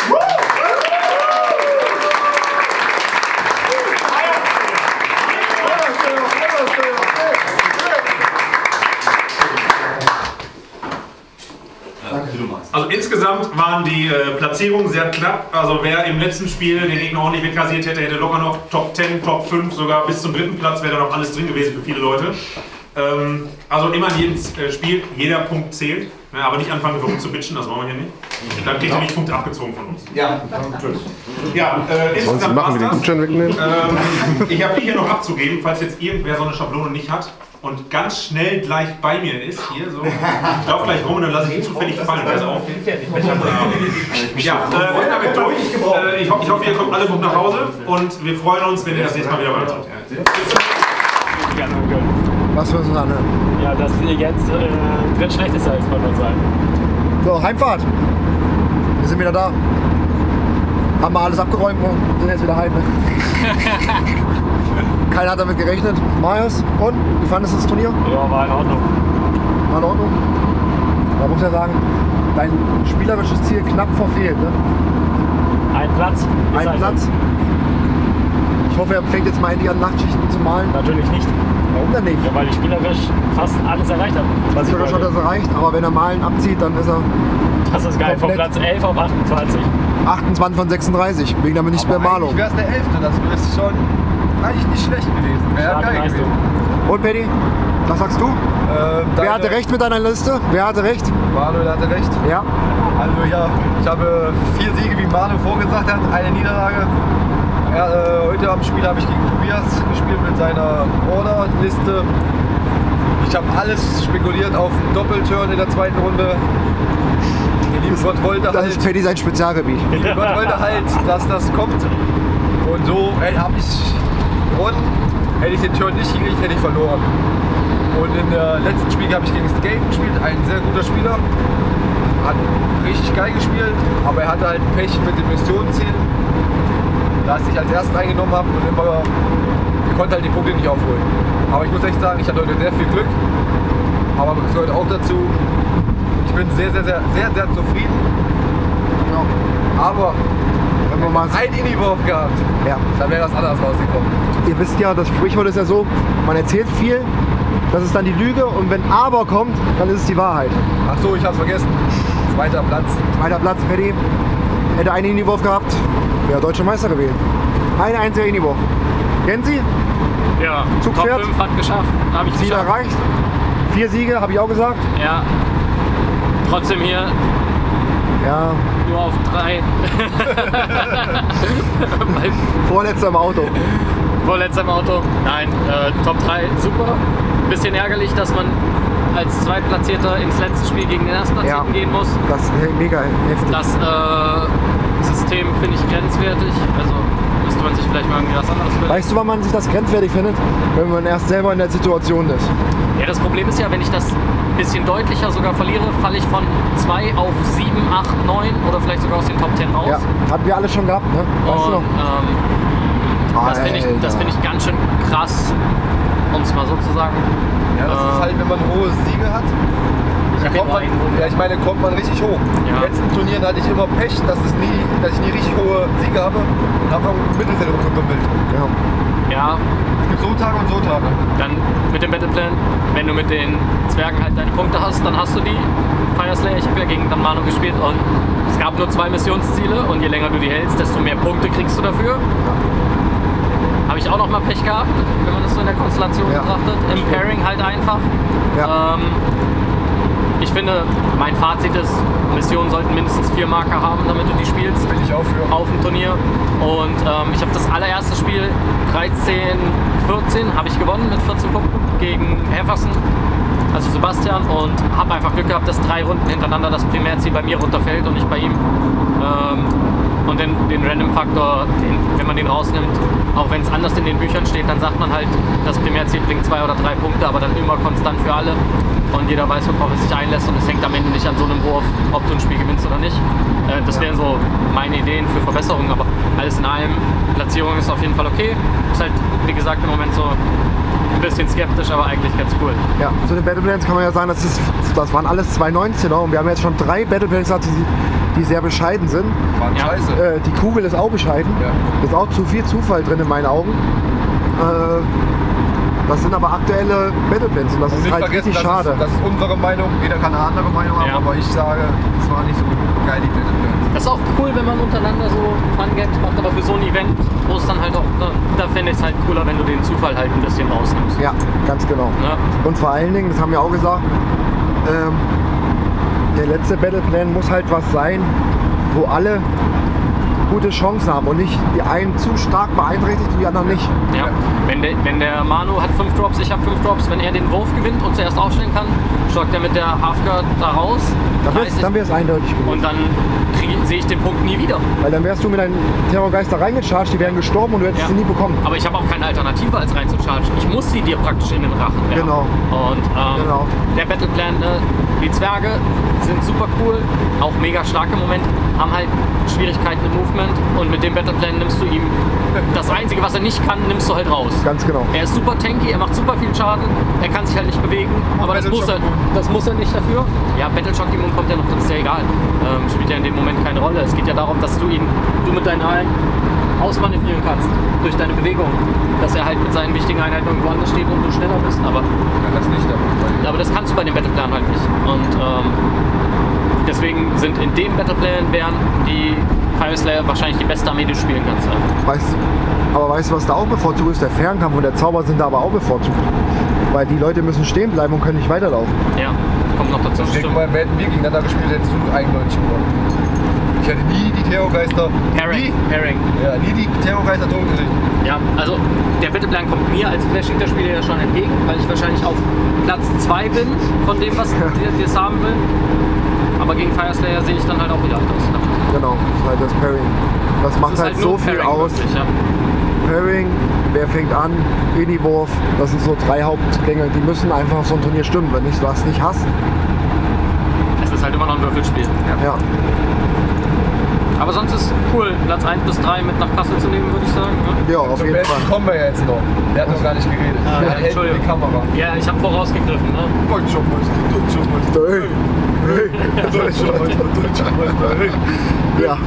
wie du magst. Also insgesamt waren die Platzierungen sehr knapp. Also wer im letzten Spiel den Gegner auch nicht wegrasiert hätte, hätte locker noch Top 10, Top 5, sogar bis zum 3. Platz wäre da noch alles drin gewesen für viele Leute. Also immer in jedem Spiel, jeder Punkt zählt. Ja, aber nicht anfangen, warum zu bitchen, das wollen wir hier nicht. Dann kriegt ihr nicht Punkte abgezogen von uns. Ja, Ja, insgesamt machen wir den war's Gutschein wegnehmen. ich habe die hier noch abzugeben, falls jetzt irgendwer so eine Schablone nicht hat und ganz schnell gleich bei mir ist. Hier so. Ich laufe gleich rum und dann lasse ich ihn zufällig fallen. Pass auf. Ja, wir sind damit durch. Ich hoffe, ihr kommt alle gut nach Hause und wir freuen uns, wenn ihr das nächste Mal wieder weiter Was wir uns anhören. Ja, dass ihr jetzt drittschlechtester ist von uns allen. So, Heimfahrt. Wir sind wieder da. Haben wir alles abgeräumt und sind jetzt wieder heim. Ne? Keiner hat damit gerechnet. Marius, und? Wie fandest du das Turnier? Ja, war in Ordnung. War in Ordnung? Da muss ich ja sagen, dein spielerisches Ziel knapp verfehlt. Ne? Ein Platz. Ist Ein also Platz. Ich hoffe, er fängt jetzt mal endlich an, Nachtschichten zu malen. Natürlich nicht. Warum denn nicht? Ja, weil ich spielerisch fast alles erreicht habe. Was ich Spielerisch hat wollte. das erreicht, aber wenn er Malen abzieht, dann ist er Das ist geil. Von komplett. Platz 11 auf 28. 28 von 36, wegen der nicht mehr Malung. Eigentlich wäre es der 11. Das ist schon eigentlich nicht schlecht gewesen. Wäre Schade, geil Leistung. gewesen. Und Paddy, was sagst du? Wer hatte recht mit deiner Liste? Wer hatte recht? Manuel hatte recht. Ja. Also ja, ich habe 4 Siege, wie Manu vorgesagt hat, eine Niederlage. Ja, heute am Spiel habe ich gegen Tobias gespielt mit seiner Order-Liste. Ich habe alles spekuliert auf einen Doppelturn in der zweiten Runde. Der liebe Gott wollte Das halt, ist Paddy sein Spezialgebiet. der liebe Gott wollte halt, dass das kommt. Und so habe ich gewonnen. Hätte ich den Turn nicht gekriegt, hätte ich verloren. Und in der letzten Spiel habe ich gegen Skate gespielt, ein sehr guter Spieler. Hat richtig geil gespielt, aber er hatte halt Pech mit dem Missionsziel. Da ich als erstes eingenommen habe und immer, ich konnte halt die Punkte nicht aufholen. Aber ich muss echt sagen, ich hatte heute sehr viel Glück. Aber es gehört auch dazu, ich bin sehr zufrieden. Aber Wenn wir mal ein Inni-Wurf gehabt, ja. dann wäre das anders rausgekommen. Ihr wisst ja, das Sprichwort ist ja so, man erzählt viel, das ist dann die Lüge und wenn aber kommt, dann ist es die Wahrheit. Ach so, ich hab's vergessen. 2. Platz. Zweiter Platz, Paddy. Hätte einen Inni-Wurf gehabt, wäre deutscher Meister gewesen. Ein einziger Inni-Wurf. Kennen Sie? Ja, Zugpferd. Top 5 hat geschafft. Habe ich Ziel geschafft. erreicht. 4 Siege, habe ich auch gesagt. Ja. Trotzdem hier Ja, nur auf 3. vorletzter im Auto. Vorletzter im Auto. Nein, Top 3 super. Bisschen ärgerlich, dass man als Zweitplatzierter ins letzte Spiel gegen den Erstplatzierten Ja. gehen muss. Das ist mega heftig. Das System finde ich grenzwertig. Also müsste man sich vielleicht mal irgendwie was anderes überlegen. Weißt du, wann man sich das grenzwertig findet? Wenn man erst selber in der Situation ist. Ja, das Problem ist ja, wenn ich das ein bisschen deutlicher sogar verliere, falle ich von 2 auf 7, 8, 9 oder vielleicht sogar aus den Top 10 raus. Ja, hatten wir alle schon gehabt, ne? Weißt du noch? Und das finde ich ganz schön krass, um es mal so zu sagen. Ja, das ist halt, wenn man hohe Siege hat. Kommt man richtig hoch. Ja. In den letzten Turnieren hatte ich immer Pech, dass ich nie richtig hohe Siege habe und habe auch im Mittelfeld rumgewirbelt. Ja. Ja, Es gibt so Tage und so Tage. dann mit dem Battleplan, wenn du mit den Zwergen halt deine Punkte hast, dann hast du die. Fire Slayer, ich habe ja gegen Danmano gespielt und es gab nur 2 Missionsziele und je länger du die hältst, desto mehr Punkte kriegst du dafür. Habe ich auch noch mal Pech gehabt, wenn man das so in der Konstellation Ja. betrachtet. Im Pairing halt einfach. Ja. Ich finde, mein Fazit ist, Missionen sollten mindestens 4 Marker haben, damit du die spielst. Bin ich auch für. Auf dem Turnier. Und ich habe das allererste Spiel 13-14 habe ich gewonnen mit 14 Punkten gegen Heffersen, also Sebastian, und habe einfach Glück gehabt, dass 3 Runden hintereinander das Primärziel bei mir runterfällt und nicht bei ihm. Und den Random-Faktor, wenn man den rausnimmt, auch wenn es anders in den Büchern steht, dann sagt man halt, das Primärziel bringt 2 oder 3 Punkte, aber dann immer konstant für alle. Und jeder weiß, worauf es sich einlässt, und es hängt am Ende nicht an so einem Wurf, ob du ein Spiel gewinnst oder nicht. Das wären so meine Ideen für Verbesserungen, aber alles in allem, Platzierung ist auf jeden Fall okay. Ist halt, wie gesagt, im Moment so ein bisschen skeptisch, aber eigentlich ganz cool. Ja, zu den Battleplans kann man ja sagen, das waren alles 219er und wir haben jetzt schon 3 Battleplans gehabt, die sehr bescheiden sind. Mann, Ja. scheiße. Die Kugel ist auch bescheiden. Ja. Ist auch zu viel Zufall drin in meinen Augen. Das sind aber aktuelle Battleplans und das ist nicht halt vergessen, richtig schade. Das ist unsere Meinung, jeder kann eine andere Meinung haben, Ja. aber ich sage, es war nicht so geil, die Battleplans. Das ist auch cool, wenn man untereinander so Fun-Games macht, aber für so ein Event, wo es dann halt auch, da fände ich es halt cooler, wenn du den Zufall halt ein bisschen rausnimmst. Ja, ganz genau. Ne? Und vor allen Dingen, das haben wir auch gesagt, der letzte Battleplan muss halt was sein, wo alle gute Chancen haben und nicht die einen zu stark beeinträchtigt und die anderen nicht. Ja. Wenn der Manu hat 5 Drops, ich habe 5 Drops, wenn er den Wurf gewinnt und zuerst aufstellen kann, schlägt er mit der Halfguard da raus. Dann wäre es eindeutig gewesen. Und dann sehe ich den Punkt nie wieder. Weil dann wärst du mit deinen Terrorgeist da reingecharged, die wären gestorben und du hättest Ja. sie nie bekommen. Aber ich habe auch keine Alternative als reinzuchargen. Ich muss sie dir praktisch in den Rachen werfen. Genau. Und Genau. der Battleplan, die Zwerge sind super cool, auch mega stark im Moment, haben halt Schwierigkeiten im Movement und mit dem Battleplan nimmst du ihm das Einzige, was er nicht kann, nimmst du halt raus. Ganz genau. Er ist super tanky, er macht super viel Schaden, er kann sich halt nicht bewegen, aber das muss er nicht dafür. Ja, Battleshock Immun kommt ja noch, das ist ja egal. Spielt ja in dem Moment keine Rolle. Es geht ja darum, dass du mit deinen Eilen ausmanövrieren kannst durch deine Bewegung. Dass er halt mit seinen wichtigen Einheiten irgendwo anders steht und du schneller bist. Aber das nicht aber das kannst du bei dem Battleplan halt nicht. Und deswegen sind in dem Battleplan wären die Fireslayer wahrscheinlich die beste Armee, die du spielen kannst. Weißt du, was da auch bevorzugt ist? Der Fernkampf und der Zauber sind da aber auch bevorzugt. Weil die Leute müssen stehen bleiben und können nicht weiterlaufen. Ja, kommt noch dazu. Deswegen, hätten wir gegeneinander gespielt, hättest du eindeutig gewonnen. Ich hätte nie die Terrorgeister. Pairing. Ja, nie die Terrorgeister tot gesehen. Ja, also der Battleplan kommt mir als Flash-Hinterspieler ja schon entgegen, weil ich wahrscheinlich auf Platz 2 bin von dem, was das haben will. Aber gegen Fireslayer sehe ich dann halt auch wieder anders. Genau, das ist halt das Pairing. Das macht ist halt nur so viel Pairing aus. Wirklich, ja. Pairing, wer fängt an, Uniwurf, das sind so 3 Hauptgänge, die müssen einfach so ein Turnier stimmen. Wenn du das nicht hast, Es ist halt immer noch ein Würfelspiel. ja. Aber sonst ist cool, Platz 1 bis 3 mit nach Kassel zu nehmen, würde ich sagen. Ne? Ja, auf Zum jeden Besten Fall. kommen wir jetzt noch. Der hat noch gar nicht geredet. Ah, Der hält Entschuldigung. die Kamera. Ja, ich habe vorausgegriffen. Ne? Deutscher Meister. Ja.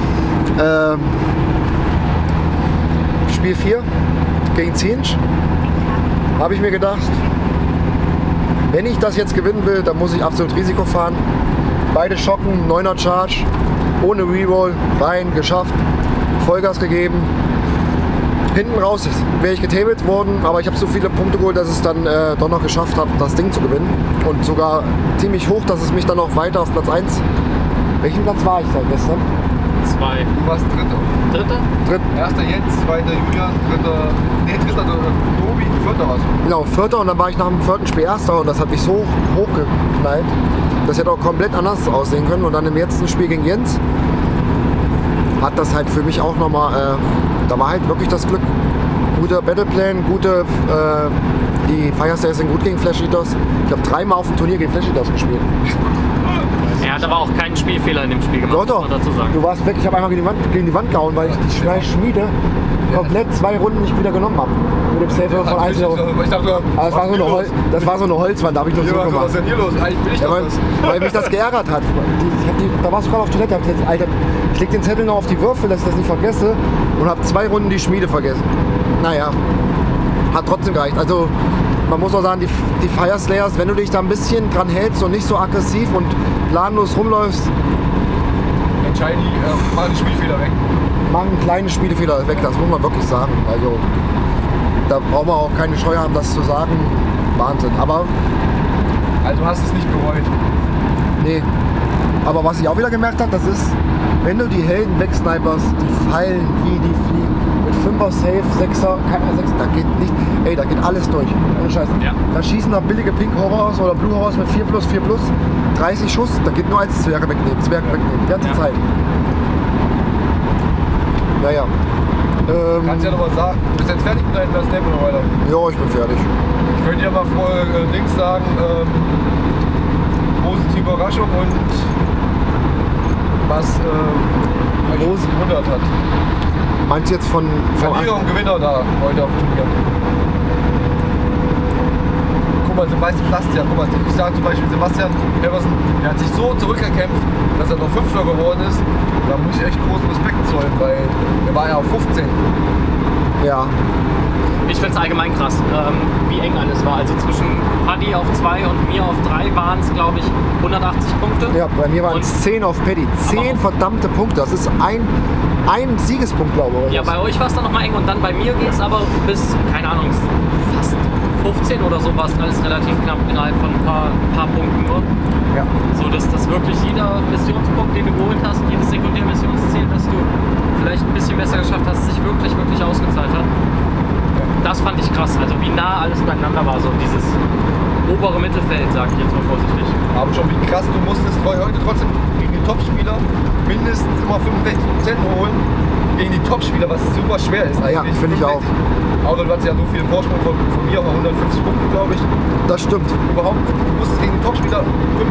Spiel 4 gegen Zinch. Habe ich mir gedacht, wenn ich das jetzt gewinnen will, dann muss ich absolut Risiko fahren. Beide schocken, 9er Charge, ohne Reroll, rein, geschafft, Vollgas gegeben. Hinten raus wäre ich getabelt worden, aber ich habe so viele Punkte geholt, dass ich es dann doch noch geschafft habe, das Ding zu gewinnen. Und sogar ziemlich hoch, dass es mich dann noch weiter auf Platz 1. Welchen Platz war ich seit gestern? 2. Du warst Dritter. Dritter? Erster Jens, zweiter Julian, dritter Tobi, vierter warst du. Genau, Vierter und dann war ich nach dem 4. Spiel Erster und das hat mich so hochgeknallt. Das hätte auch komplett anders aussehen können und dann im letzten Spiel gegen Jens hat das halt für mich auch nochmal, da war halt wirklich das Glück. Guter Battleplan, die Fireslayers sind gut gegen Flash Eaters. Ich habe 3-mal auf dem Turnier gegen Flash Eaters gespielt. Er hat aber auch keinen Spielfehler in dem Spiel gemacht, Doch, muss man dazu sagen. du warst weg, ich habe einmal gegen die Wand gehauen, weil ich die Schmiede komplett 2 Runden nicht wieder genommen habe. Mit dem Safe von 1 Euro. Ich dachte, Aber das war so eine Holzwand, da habe ich nur so was gemacht. ist denn hier los? Eigentlich bin ich Ja, doch weil, das. weil mich das geärgert hat. Da warst du gerade auf Toilette, hab ich jetzt, Alter, ich leg den Zettel noch auf die Würfel, dass ich das nicht vergesse und habe 2 Runden die Schmiede vergessen. Naja, hat trotzdem gereicht. Also man muss auch sagen, die Fireslayers, wenn du dich da ein bisschen dran hältst und nicht so aggressiv und planlos rumläufst, Entscheiden die, machen die Spielfehler weg. machen kleine Spielfehler weg, das muss man wirklich sagen. Also da braucht man auch keine Scheu haben, das zu sagen. Wahnsinn. Aber Also hast du es nicht bereut. nee. Aber was ich auch wieder gemerkt habe, das ist, wenn du die Helden wegsniperst, die fallen wie die fliegen. Mit 5er Safe, 6er, keiner 6, da geht nicht, ey, da geht alles durch. Ohne Scheiß. Ja. Da schießen da billige Pink Horrors oder Blue Horrors mit 4+, 4+, 30 Schuss, da geht nur als Zwerg wegnehmen, die ganze Ja. Zeit. Naja. Kannst ja noch was sagen. Du bist jetzt fertig mit deinem Snap oder weiter? Ja, ich bin fertig. Ich könnte dir mal vor Dings sagen, positive Überraschung und was euch gewundert hat. Meinst du jetzt von Verlierer und Gewinner da heute auf dem Turnier? Guck mal, Sebastian Plastian, guck mal, ich sage zum Beispiel Sebastian Everson, der hat sich so zurückerkämpft, dass er noch 5. geworden ist. Da muss ich echt großen Respekt zollen, weil er war ja auf 15. Ja. Ich finde es allgemein krass, wie eng alles war. Also zwischen Paddy auf 2 und mir auf 3 waren es, glaube ich, 180 Punkte. Ja, bei mir waren Und- es 10 auf Paddy. 10 verdammte Punkte. Das ist ein Siegespunkt, glaube ich. Ja, bei euch war es dann nochmal eng und dann bei mir ging es aber bis, keine Ahnung, fast 15 oder so war es alles relativ knapp innerhalb von ein paar Punkten nur. Ja. So, dass das wirklich jeder Missionspunkt, den du geholt hast, jedes Sekundärmissionsziel, das du vielleicht ein bisschen besser geschafft hast, sich wirklich, wirklich ausgezahlt hat. Das fand ich krass, also wie nah alles beieinander war, so dieses obere Mittelfeld, sag ich jetzt mal vorsichtig. Aber schon wie krass, du musstest heute trotzdem gegen die Topspieler mindestens immer 65% holen. Gegen die Topspieler, was super schwer ist eigentlich. Ja, finde ich auch. Aber du hast ja so viel Vorsprung von mir, aber 150 Punkte, glaube ich. Das stimmt. Überhaupt, du musstest gegen die Topspieler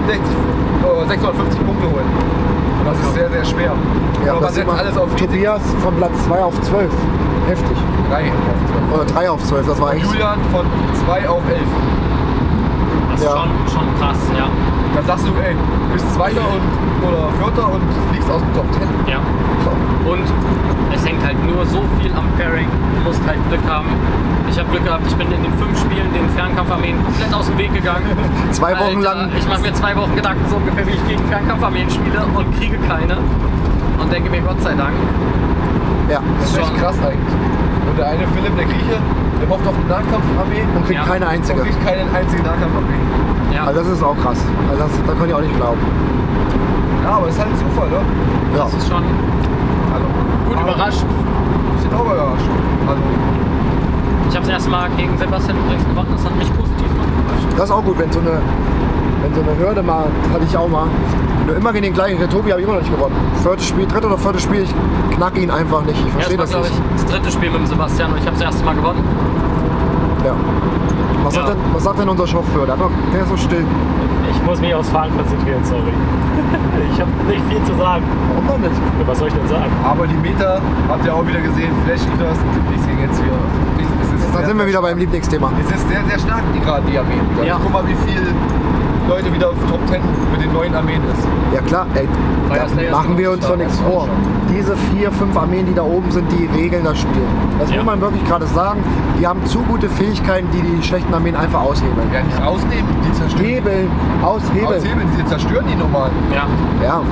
650 Punkte holen. Und das ist sehr, sehr schwer. Ja, aber man das sieht setzt man. alles auf Tobias von Platz 2 auf 12. Heftig. 3 auf 12. Oder 3 auf 12, das war echt. Julian von 2 auf 11. Das ist Ja. schon krass, ja. Da sagst du, ey, du bist Zweiter oder Vierter und fliegst aus dem Top 10. Ja. Und es hängt halt nur so viel am Pairing. Du musst halt Glück haben. Ich habe Glück gehabt, ich bin in den 5 Spielen den Fernkampfarmeen komplett aus dem Weg gegangen. 2 Wochen lang. Ich mache mir 2 Wochen Gedanken so ungefähr, wie ich gegen Fernkampfarmeen spiele und kriege keine. Und denke mir, Gott sei Dank. Ja. Das ist echt Schon. krass eigentlich. Und der eine Philipp, der Grieche, der hofft auf eine Nahkampfarmee Und kriegt Ja. keine einzige. und kriegt keine einzige Nahkampfarmee. Ja. Also das ist auch krass. Also da kann ich auch nicht glauben. Ja, aber es ist halt ein Zufall, ne? Ja. Das ist schon Also, gut überrascht. Ich bin auch überrascht. Also, Ich habe das erste Mal gegen Sebastian übrigens gewonnen. Das hat mich positiv überrascht. Das ist auch gut, wenn so eine Hürde mal, hatte ich auch mal. Nur immer gegen den gleichen. Der Tobi habe ich immer noch nicht gewonnen. Dritte oder viertes Spiel, ich knacke ihn einfach nicht. Ich Ja, verstehe das war, das glaube nicht. ich, das 3. Spiel mit dem Sebastian und ich habe das erste Mal gewonnen. Ja. Ja. Was sagt denn unser Chauffeur? Der ist so still. Ich muss mich aufs Fahren konzentrieren, sorry. Ich habe nicht viel zu sagen. Warum denn nicht? Was soll ich denn sagen? aber die Meter habt ihr auch wieder gesehen, Flash Eaters, ich sehe jetzt wieder. Da sind wir wieder beim Lieblingsthema. Es ist sehr, sehr stark, die gerade die Armeen. Ja. Guck mal, wie viele Leute wieder auf Top 10 mit den neuen Armeen ist. Ja klar, ey, Fire da Slayers machen wir uns doch nichts vor. Diese 4, 5 Armeen, die da oben sind, die regeln das Spiel. Das Ja. muss man wirklich gerade sagen. Die haben zu gute Fähigkeiten, die schlechten Armeen einfach aushebeln. Ja, nicht rausnehmen, die zerstören. Hebeln, aushebeln. Aushebeln, die zerstören die normal. Ja. Ja,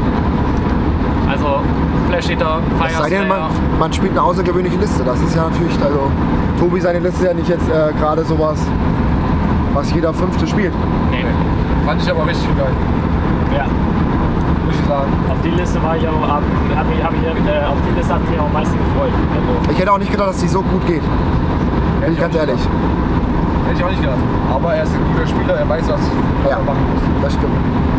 Also Flash Eater, es sei Fire denn, Slayer. man spielt eine außergewöhnliche Liste. Das ist ja natürlich, also Tobi, seine Liste ist ja nicht jetzt gerade sowas, was jeder 5. spielt. Nee. Fand ich aber richtig geil, Ja, muss ich sagen. auf die Liste war ich auch, auf die Liste hat mich auch am meisten gefreut. Also, Ich hätte auch nicht gedacht, dass die so gut geht. Bin ich ganz ehrlich. Hätte ich auch nicht gedacht. Aber er ist ein guter Spieler, er weiß, was Ja. er machen muss. Das stimmt.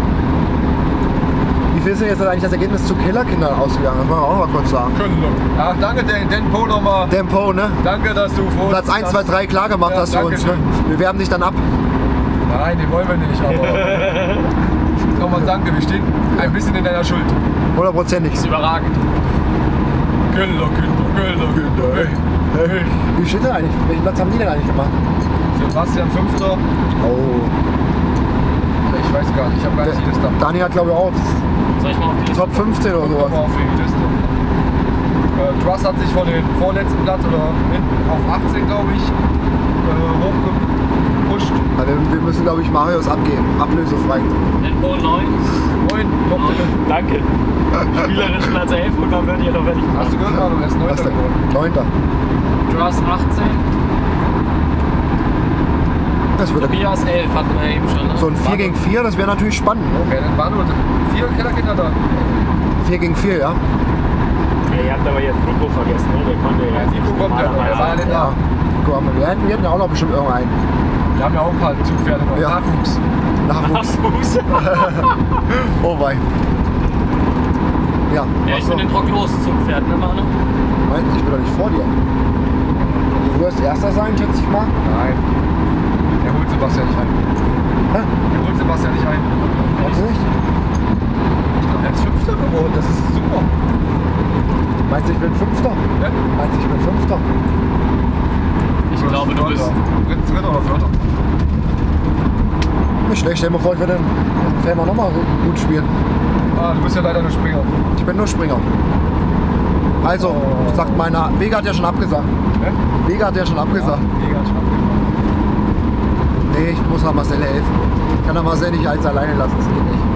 Wie viel ist denn jetzt eigentlich das Ergebnis zu Killerkindern ausgegangen? Das wollen wir auch mal kurz sagen. Ach, danke, Dan Po nochmal. Tempo, ne? Danke, dass du vor uns Platz 1, 2, 3 klar gemacht Ja, hast für uns. Ne? Dankeschön. Wir werben dich dann ab. Nein, den wollen wir nicht, aber. Nochmal danke, wir stehen ein bisschen in deiner Schuld. 100%ig. Ist überragend. Kinder. Hey, hey. Wie steht denn eigentlich? Welchen Platz haben die denn eigentlich gemacht? Sebastian 5. Oh. Ich weiß gar nicht, ich habe gar nicht die Liste. Daniel hat glaube ich auch Soll ich mal auf die Liste? Top 15 oder Guck sowas. mal auf die Liste. Truss hat sich von den vorletzten Platz oder hinten auf 18, glaube ich, hochgepusht. Also wir müssen glaube ich Marius abgeben. Ablösefrei. Tempo 9. 9, Top 10. danke. Spielerisch Platz 11 und dann werdet ihr noch fertig. Hast du gehört, Manu? Er ist 9. Was denn? geworden. 9. Truss 18. Das würde Tobias 11 hatten wir eben schon. Ne? so ein 4 gegen 4, das wäre natürlich spannend. Ne? Okay, dann waren nur 4 Kellerkinder da. 4 gegen 4, ja. Ja, ihr habt aber jetzt Nico vergessen, ne? Der konnte ja jetzt Nico kommt ja noch, der war ja nicht Ja. da. Guck mal, wir hätten ja auch noch bestimmt irgendeinen. Wir haben ja auch ein paar Zugpferde noch. Ja. Nachwuchs. Nachwuchs. Oh wei. Ja, Ja, ich was bin noch? den Druck los, Zugpferd, ne, Manu? Nein, ich bin doch nicht vor dir. Du wirst Erster sein, schätze ich mal. Nein. Er holt Sebastian nicht ein. Hä? Er holt Sebastian nicht ein. Meinst du nicht? Er ist 5. geworden, das ist super. Meinst du, ich bin Fünfter? Ja? Meinst du, ich bin Fünfter? Ich glaube, du bist. Dritter oder Vierter. Nicht schlecht, stell dir mal vor, ich würde den Fellmann nochmal gut spielen. Ah, du bist ja leider nur Springer. Ich bin nur Springer. Also, sagt meiner, Vega hat ja schon abgesagt. Vega hat ja schon abgesagt. Nee, ich muss Marcel helfen. Ich kann Marcel nicht als alleine lassen, das geht nicht.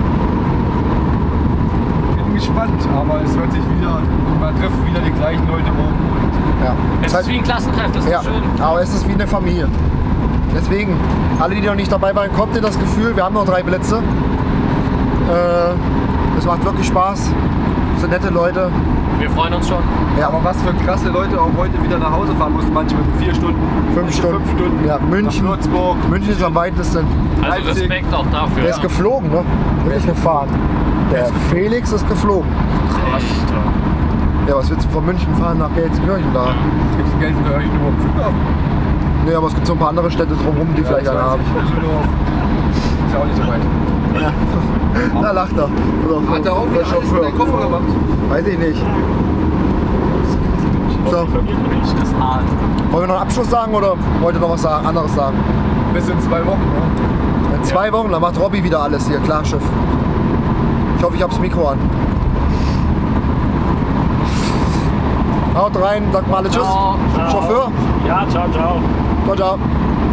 Bin gespannt, aber es wird sich wieder, man trifft wieder die gleichen Leute oben. Ja. Es ist wie ein Klassentreff, das ist Ja, schön. aber es ist wie eine Familie. Deswegen, alle, die noch nicht dabei waren, kommt ihr das Gefühl, wir haben noch 3 Plätze. Es macht wirklich Spaß. Es sind nette Leute. Wir freuen uns schon. Ja, Aber was für krasse Leute auch heute wieder nach Hause fahren mussten, manche mit 4 Stunden, 5 Stunden. 5 Stunden. Ja, München. Nach Würzburg. München ist am weitesten. Also Leipzig. Respekt auch dafür. Der ist geflogen, ne? Der ist gefahren. Der Felix ist geflogen. Ja, was willst du von München fahren nach Gelsenkirchen da? Gibt es Gelsenkirchen nur am Flughafen? Nee, aber es gibt so ein paar andere Städte drumherum, die vielleicht einen haben. Düsseldorf. Ist ja auch nicht so weit. Da lacht er. So, Hat er auch der wieder alles in Chauffeur. den Koffer gemacht? Weiß ich nicht. So, München ist hart. wollen wir noch einen Abschluss sagen oder wollt ihr noch was anderes sagen? Bis in 2 Wochen. Ne? In 2 Wochen, dann macht Robby wieder alles hier, Klarschiff. Ich hoffe, ich hab's Mikro an. Haut rein, sagt mal alle Tschüss. Ciao. Chauffeur. Ja, ciao, ciao. Ciao, ciao.